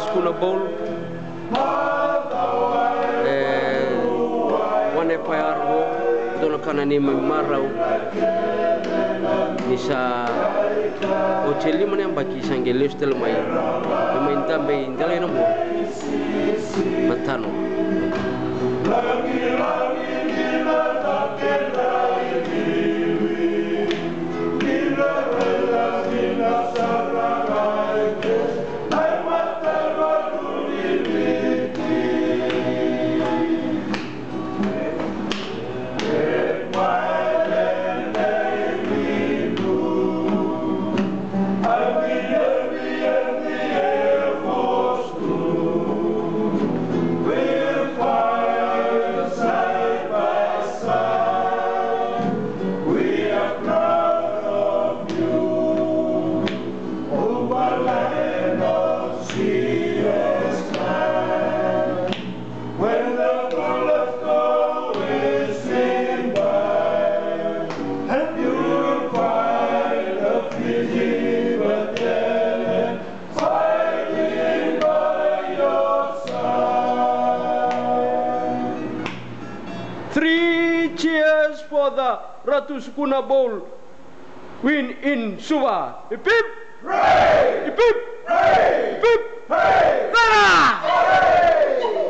sukuna bowl wane payargo dono kanani marau nisa hoteli mana yang bagi sanggele hostel mai meminta indala ina mo matano Cheers for the Ratu Sukuna Bowl win in Suva. Hip hip! Hooray! Hip hip! Hooray! Hip hip! Hooray!